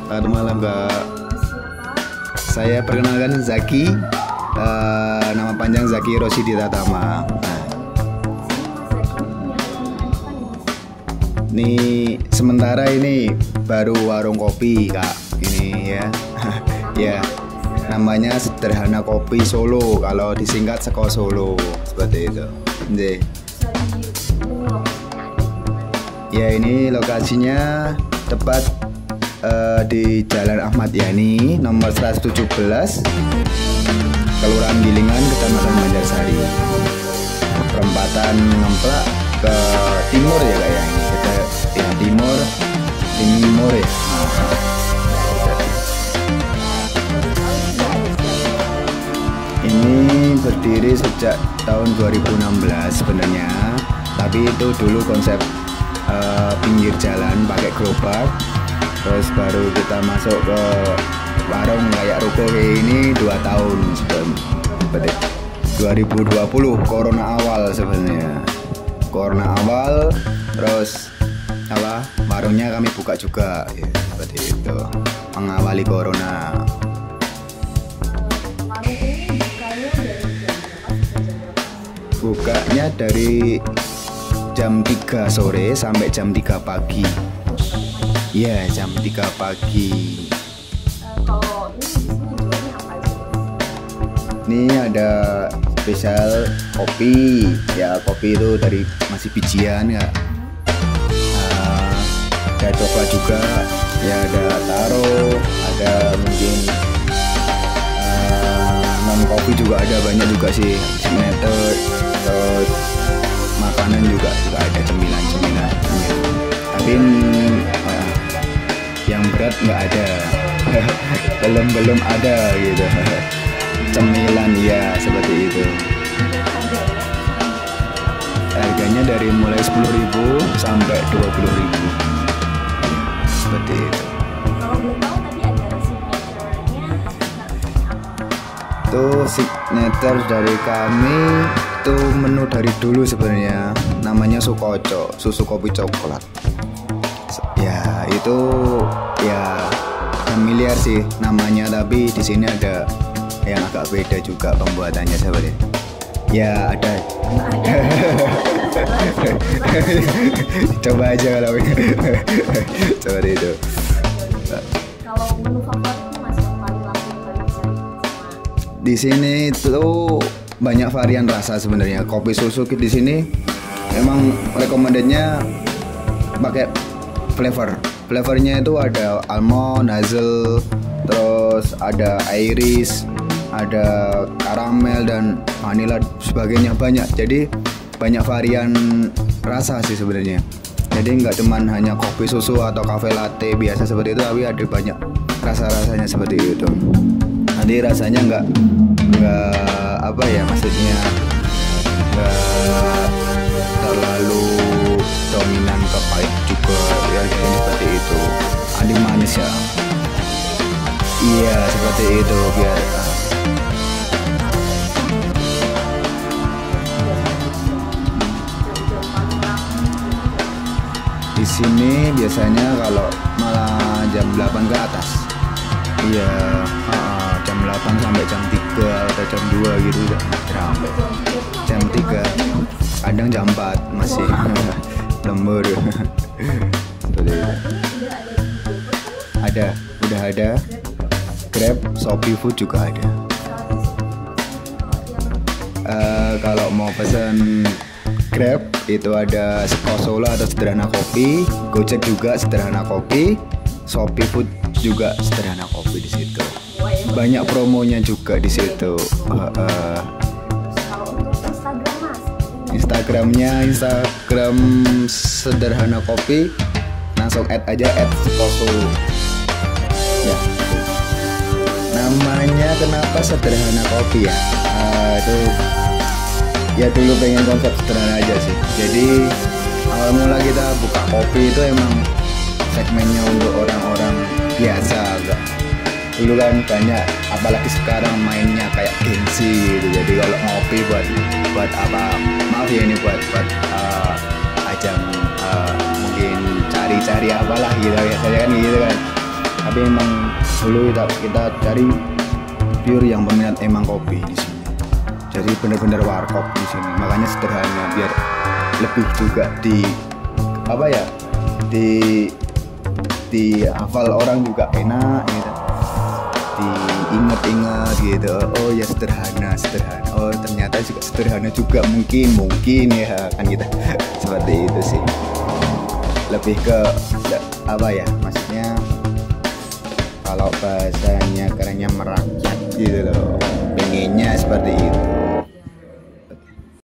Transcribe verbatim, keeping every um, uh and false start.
Selamat malam Kak. Saya perkenalkan Zaki, uh, nama panjang Zaki Rosidi Tatama. Nah, ini sementara ini baru warung kopi Kak. Ini ya, ya namanya Sederhana Kopi Solo. Kalau disingkat Seko Solo seperti itu. Nggih. Ya ini lokasinya tepat uh, di Jalan Ahmad Yani nomor seratus tujuh belas Kelurahan Gilingan, Kecamatan Banjarsari, perempatan Ngemplak ke timur ya kayak ini kita ya timur timur ya. Ini berdiri sejak tahun dua ribu enam belas sebenarnya, tapi itu dulu konsep uh, pinggir jalan pakai gerobak. Terus baru kita masuk ke warung kayak ruko kayak ini dua tahun sebelum dua ribu dua puluh corona awal sebenarnya. Corona awal terus apa warungnya kami buka juga ya, seperti itu mengawali corona. Bukanya dari jam tiga sore sampai jam tiga pagi. Iya, jam tiga pagi. Kalau ini di sini jualnya apa aja? Ini ada spesial kopi. Ya, kopi itu dari masih bijian ya. Uh, ada coklat juga. Ya, ada taro, ada mungkin uh, non kopi juga ada, banyak juga sih. Signature, terus makanan juga juga ada, cemilan-cemilan. Ya. Tapi uh, yang berat nggak ada. belum belum ada gitu. Cemilan ya seperti itu. Harganya dari mulai sepuluh ribu sampai dua puluh ribu seperti itu. Kalau belum tahu tadi ada signature-nya apa? Itu signature dari kami, itu menu dari dulu sebenarnya, namanya Sukoco, susu kopi coklat. Ya itu ya familiar sih namanya, tapi di sini ada yang agak beda juga pembuatannya seperti. Ya ada. Coba aja kalau seperti itu. Kalau menu favoritnya Mas yang paling laku paling cari sama? Di sini tuh banyak varian rasa sebenarnya. Kopi susu di sini emang recommendednya pakai flavor. Flavornya itu ada almond, hazel, terus ada iris, ada karamel dan vanilla sebagainya, banyak. Jadi banyak varian rasa sih sebenarnya. Jadi nggak cuman hanya kopi susu atau cafe latte biasa seperti itu, tapi ada banyak rasa-rasanya seperti itu. Nanti rasanya nggak nggak apa ya maksudnya nggak terlalu dominan ke pahit juga ya, seperti itu. Adi manis ya. Iya seperti itu biar uh, di sini biasanya kalau malah jam delapan ke atas. Iya, uh, jam delapan sampai jam tiga atau jam dua gitu udah ramai. Jam tiga, kadang jam empat masih lembur. Ada, udah ada. Grab, Shopee Food juga ada. Uh, kalau mau pesan Grab itu ada Seko Solo atau Sederhana Kopi, Gojek juga Sederhana Kopi, Shopee Food juga Sederhana Kopi di situ. Banyak promonya juga di situ. Uh, uh. Kalau untuk Instagram Mas? Instagramnya Instagram Sederhana Kopi, langsung add aja add Seko Solo. Ya. Namanya kenapa Sederhana Kopi ya? Uh, itu ya dulu pengen konsep sederhana aja sih. Jadi awal mula kita buka kopi itu emang segmennya untuk orang-orang biasa agak. Dulu kan banyak, apalagi sekarang mainnya kayak gengsi gitu. Jadi kalau ngopi buat buat apa? Maaf ya ini buat buat uh, ajang uh, mungkin cari-cari apalah gitu biasanya kan gitu kan. Tapi emang dulu kita, kita cari pure yang peminat emang kopi di sini. Jadi bener-bener warkop di sini. Makanya sederhana biar lebih juga di apa ya, di di hafal orang juga enak gitu, diinget-inget gitu. Oh ya sederhana sederhana oh ternyata juga sederhana juga mungkin mungkin ya kan kita seperti itu sih, lebih ke apa ya, maksudnya kalau bahasanya kerennya merakyat gitu loh, pengennya seperti itu.